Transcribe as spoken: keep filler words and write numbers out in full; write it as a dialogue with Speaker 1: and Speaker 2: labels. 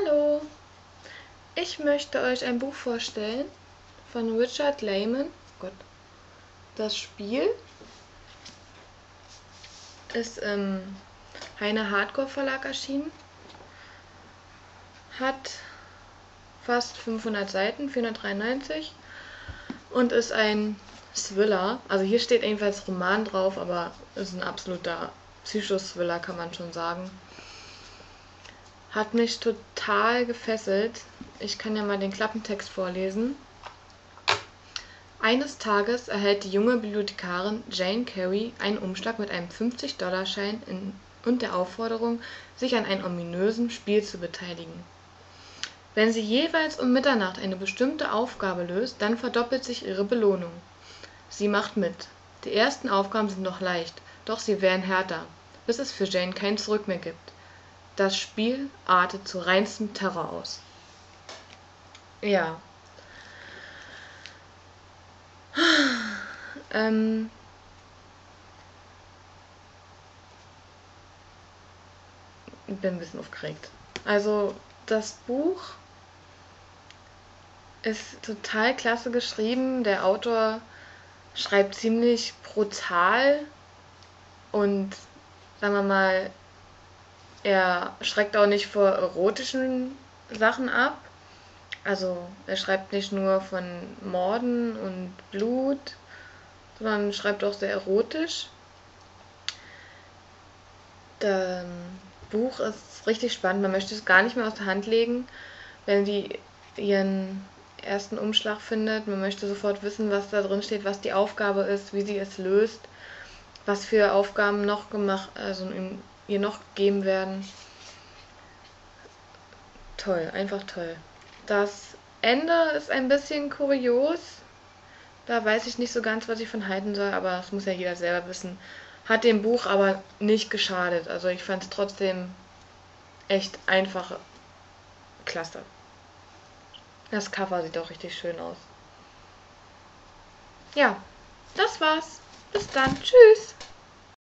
Speaker 1: Hallo, ich möchte euch ein Buch vorstellen von Richard Lehman. Gott. Das Spiel ist im Heine Hardcore Verlag erschienen, hat fast fünfhundert Seiten, vierhundertdreiundneunzig, und ist ein Thriller. Also hier steht jedenfalls Roman drauf, aber ist ein absoluter Psycho-Thriller, kann man schon sagen. Hat mich total gefesselt. Ich kann ja mal den Klappentext vorlesen. Eines Tages erhält die junge Bibliothekarin Jane Carey einen Umschlag mit einem fünfzig-Dollar-Schein und der Aufforderung, sich an einem ominösen Spiel zu beteiligen. Wenn sie jeweils um Mitternacht eine bestimmte Aufgabe löst, dann verdoppelt sich ihre Belohnung. Sie macht mit. Die ersten Aufgaben sind noch leicht, doch sie werden härter, bis es für Jane kein Zurück mehr gibt. Das Spiel artet zu reinstem Terror aus. Ja. Ähm. Ich bin ein bisschen aufgeregt. Also, das Buch ist total klasse geschrieben. Der Autor schreibt ziemlich brutal und, sagen wir mal, er schreckt auch nicht vor erotischen Sachen ab. Also er schreibt nicht nur von Morden und Blut, sondern schreibt auch sehr erotisch. Das Buch ist richtig spannend. Man möchte es gar nicht mehr aus der Hand legen, wenn sie ihren ersten Umschlag findet. Man möchte sofort wissen, was da drin steht, was die Aufgabe ist, wie sie es löst, was für Aufgaben noch gemacht, also ihr noch gegeben werden. Toll, einfach toll. Das Ende ist ein bisschen kurios. Da weiß ich nicht so ganz, was ich von halten soll, aber das muss ja jeder selber wissen. Hat dem Buch aber nicht geschadet. Also ich fand es trotzdem echt einfach klasse. Das Cover sieht auch richtig schön aus. Ja, das war's. Bis dann. Tschüss.